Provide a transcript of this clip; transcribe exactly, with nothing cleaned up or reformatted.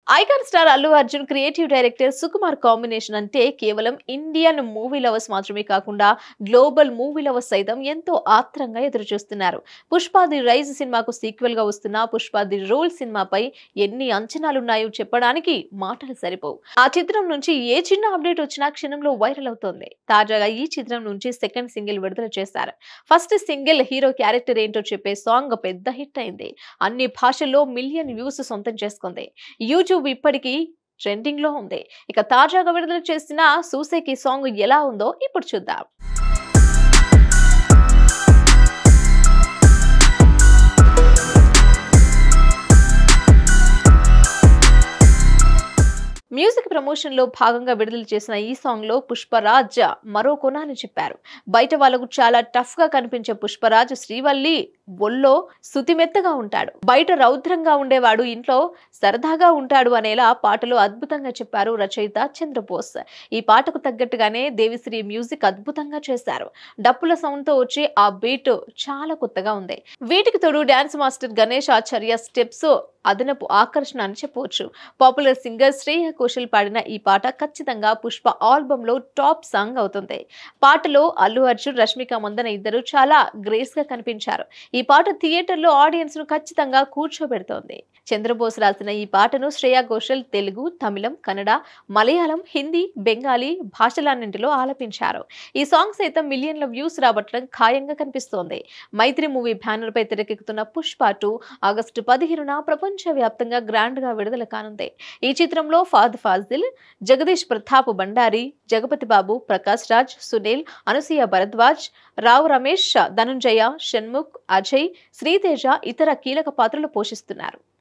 Icon star Allu Arjun creative director Sukumar combination అంటే కేవలం Indian movie lovers మాత్రమే కాకుండా గ్లోబల్ మూవీ లవర్స్ సైతం ఎంతో ఆత్రంగా ఎదురుచూస్తున్నారు. పుష్ప ది రైజ్ సినిమాకు సీక్వెల్ గా వస్తున్న పుష్ప ది రోల్ సినిమాపై ఎన్ని అంచనాలున్నాయో చెప్పడానికి మాటలు సరిపోవు. ఆ చిత్రం నుంచి ఏ చిన్న అప్డేట్ వచ్చినా క్షణంలో వైరల్ అవుతోంది. తాజాగా ఈ చిత్రం నుంచి సెకండ్ సింగిల్ విడుదల చేశారు. ఫస్ట్ సింగిల్ హీరో క్యారెక్టర్ ఏంటో చెప్పే సాంగ్ పెద్ద హిట్ అయింది. అన్ని భాషల్లో మిలియన్ వ్యూస్ సొంతం చేసుకుంది. యూట్యూబ్ ఇప్పటికీ ట్రెండింగ్ లో ఉంది. ఇక తాజాగా విడుదల చేసిన సూసేకి సాంగ్ ఎలా ఉందో ఇప్పుడు చూద్దాం. మ్యూజిక్ ప్రమోషన్ లో భాగంగా విడుదల చేసిన ఈ సాంగ్ లో పుష్పరాజ్ మరో కోణాన్ని చెప్పారు. బయట వాళ్ళకు చాలా టఫ్ గా కనిపించే పుష్పరాజ్ శ్రీవల్లి ఒళ్ళో సుతిమెత్తగా ఉంటాడు. బయట రౌద్రంగా ఉండేవాడు ఇంట్లో సరదాగా ఉంటాడు అనేలా పాటలో అద్భుతంగా చెప్పారు రచయిత చంద్రబోస్. ఈ పాటకు తగ్గట్టుగానే దేవిశ్రీ మ్యూజిక్ అద్భుతంగా చేశారు. డప్పుల సౌండ్ తో వచ్చే ఆ బీట్ చాలా కొత్తగా ఉంది. వీటికి తోడు dance master Ganesh Acharya steps అదనపు ఆకర్షణ అని చెప్పవచ్చు. పాపులర్ సింగర్ శ్రేయ ఘోషల్ పాడిన ఈ పాట ఖచ్చితంగా పుష్ప ఆల్బమ్ లో టాప్ సాంగ్ అవుతుంది. పాటలో అల్లు అర్జున్, రష్మిక మందన ఇద్దరు చాలా గ్రేస్ గా కనిపించారు. ఈ పాట థియేటర్ లో ఆడియన్స్ ను ఖచ్చితంగా కూర్చోబెడుతోంది. చంద్రబోస్ రాసిన ఈ పాటను శ్రేయ ఘోషల్ తెలుగు, తమిళం, కన్నడ, మలయాళం, హిందీ, బెంగాలీ భాషలన్నింటిలో ఆలపించారు. ఈ సాంగ్ సైతం మిలియన్ల వ్యూస్ రాబట్టడం ఖాయంగా కనిపిస్తోంది. మైత్రి మూవీ బ్యానర్ పై తెరకెక్కుతున్న పుష్ప టూ ఆగస్టు పదిహేనున ప్రపంచ వ్యాప్తంగా గ్రాండ్ గా విడుదల కానుంది. ఈ చిత్రంలో ఫాద్ ఫాజిల్, జగదీష్ ప్రతాప్ బండారి, జగపతి బాబు, ప్రకాష్ రాజ్, సునీల్, అనసూయ భరద్వాజ్, రావు రమేష్, ధనుంజయ, షణ్ముఖ్, అజయ్, శ్రీతేజ ఇతర కీలక పాత్రలు పోషిస్తున్నారు.